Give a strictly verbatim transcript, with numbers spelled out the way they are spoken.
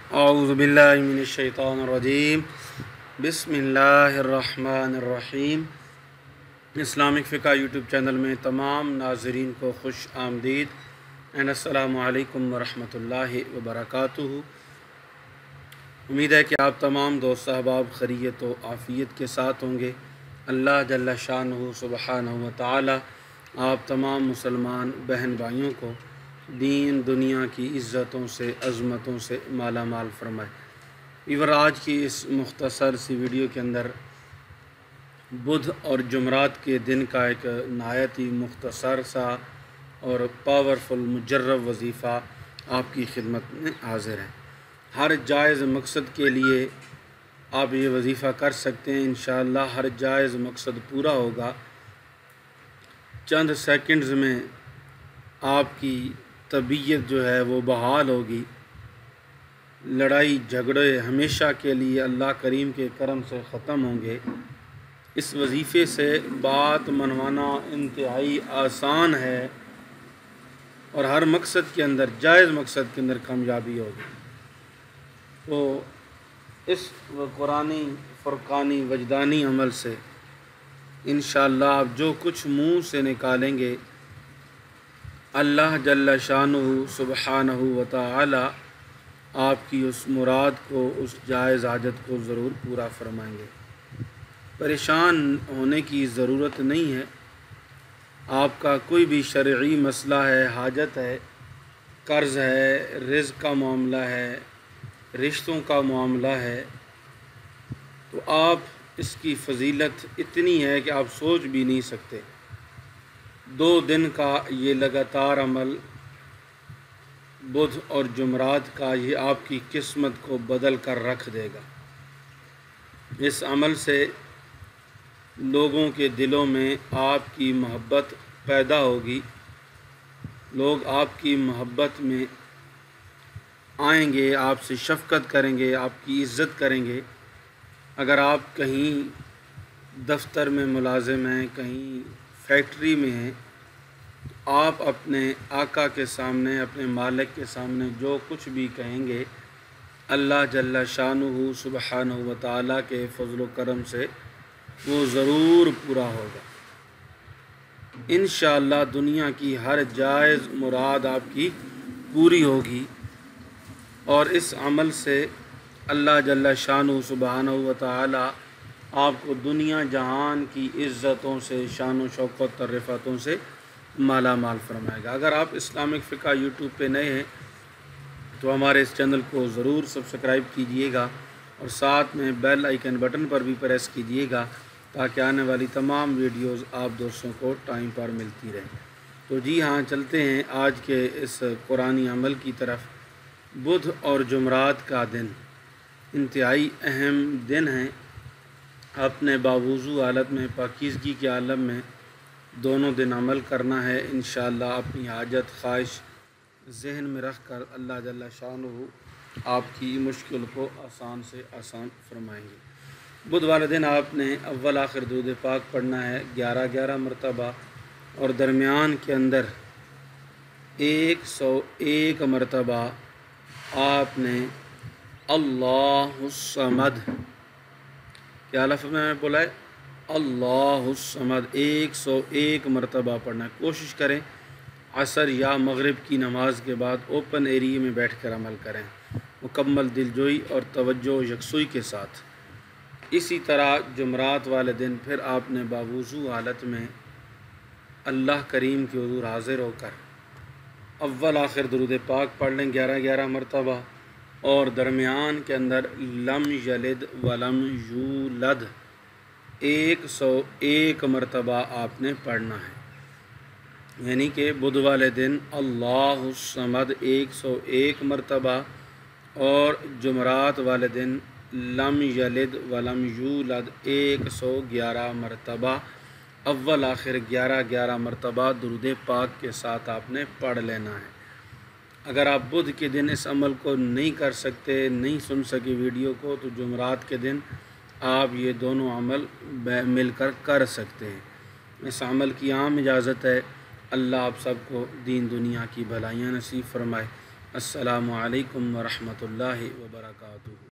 औज़ुबिल्लाहि मिनश्शैतानिर्रजीम बिस्मिल्लाहिर्रहमानिर्रहीम। Islamic फ़िक़्ह YouTube channel में तमाम नाज़रीन को खुश आमदीद एंड अस्सलामु अलैकुम वरहमतुल्लाहि वबरकातुहू। उम्मीद है कि आप तमाम दोस्त अहबाब खैरियत व आफ़ियत के साथ होंगे। अल्लाह जल्ल शानुहु सुब्हानहु व तआला आप तमाम मुसलमान बहन भाइयों को दीन दुनिया की इज़्ज़तों से अज़मतों से माला माल फरमाए। इवर आज की इस मुख्तसर सी वीडियो के अंदर बुध और जुमरात के दिन का एक नहायत ही मुख्तसर सा और पावरफुल मुजर्रब वजीफ़ा आपकी खिदमत में हाज़िर है। हर जायज़ मकसद के लिए आप ये वजीफ़ा कर सकते हैं। इंशाअल्लाह हर जायज़ मकसद पूरा होगा। चंद सेकंड्स में आपकी तबीयत जो है वो बहाल होगी। लड़ाई झगड़े हमेशा के लिए अल्लाह करीम के करम से ख़त्म होंगे। इस वजीफ़े से बात मनवाना इंतहाई आसान है और हर मकसद के अंदर जायज़ मकसद के अंदर कामयाबी होगी। तो इस कुरानी फ़ुरक़ानी वजदानी अमल से इंशाअल्लाह आप जो कुछ मुँह से निकालेंगे अल्लाह जल्ल शानुहु सुब्हानहु व तआला आपकी उस मुराद को, उस जायज़ हाजत को ज़रूर पूरा फरमाएंगे। परेशान होने की ज़रूरत नहीं है। आपका कोई भी शरई मसला है, हाजत है, कर्ज़ है, रिज़्क़ का मामला है, रिश्तों का मामला है, तो आप इसकी फ़जीलत इतनी है कि आप सोच भी नहीं सकते। दो दिन का ये लगातार अमल बुध और जुमरात का ये आपकी किस्मत को बदल कर रख देगा। इस अमल से लोगों के दिलों में आपकी मोहब्बत पैदा होगी। लोग आपकी मोहब्बत में आएंगे, आपसे शफ़क़त करेंगे, आपकी इज़्ज़त करेंगे। अगर आप कहीं दफ्तर में मुलाजिम हैं, कहीं फैक्ट्री में हैं, आप अपने आका के सामने, अपने मालिक के सामने जो कुछ भी कहेंगे अल्लाह जल्ल शानुहु सुब्हानहु व तआला के फ़ज़्ल व करम से वो ज़रूर पूरा होगा। इंशाअल्लाह दुनिया की हर जायज़ मुराद आपकी पूरी होगी और इस अमल से अल्लाह जल्ल शानुहु सुब्हानहु व तआला आपको दुनिया जहान की इज़्ज़तों से, शान व शौक़त और रिफ़तों से माला माल फरमाएगा। अगर आप इस्लामिक फ़िक़्ह यूट्यूब पे नए हैं तो हमारे इस चैनल को ज़रूर सब्सक्राइब कीजिएगा और साथ में बेल आइकन बटन पर भी प्रेस कीजिएगा ताकि आने वाली तमाम वीडियोस आप दोस्तों को टाइम पर मिलती रहें। तो जी हाँ, चलते हैं आज के इस कुरानी अमल की तरफ। बुध और जुमरात का दिन इंतहाई अहम दिन है। अपने बावुज़ू हालत में, पाकीज़गी के आलम में दोनों दिन अमल करना है। इंशाअल्लाह अपनी हाजत ख्वाहिश ज़हन में रख कर अल्लाह जल्ल शानुहु आपकी मुश्किल को आसान से आसान फरमाएंगे। बुध वाले दिन आपने अव्वल आखिर दुरूद पाक पढ़ना है ग्यारह ग्यारह मरतबा और दरमियान के अंदर एक सौ एक मरतबा आपने अल्लाहुस्समद, क्या लफ्ज़ में बोला है, अल्लाहुस्समद एक सौ एक मरतबा पढ़ना है। कोशिश करें असर या मगरिब की नमाज के बाद ओपन एरिया में बैठ कर अमल करें, मुकम्मल दिलजोई और तवज्जो यकसुई के साथ। इसी तरह जुमरात वाले दिन फिर आपने बावुज़ू हालत में अल्लाह करीम के हुज़ूर हाज़िर होकर अव्वल आखिर दुरूद पाक पढ़ लें ग्यारह ग्यारह मरतबा और दरमियान के अंदर लम यलिद वलम यूलद एक सौ एक मरतबा आपने पढ़ना है। यानी कि बुध वाले दिन अल्लाहुस्समद एक सौ एक मरतबा और जुमरात वाले दिन लम यलिद वलम यूलद एक सौ ग्यारह मरतबा अव्वल आखिर ग्यारह ग्यारह मरतबा दुरूद पाक के साथ आपने पढ़ लेना है। अगर आप बुध के दिन इस अमल को नहीं कर सकते, नहीं सुन सके वीडियो को, तो जुमरात के दिन आप ये दोनों अमल मिलकर कर सकते हैं। इस अमल की आम इजाज़त है। अल्लाह आप सबको दीन दुनिया की भलाइयाँ नसीब फरमाए। अस्सलामु अलैकुम व रहमतुल्लाहि व बरकातुहू।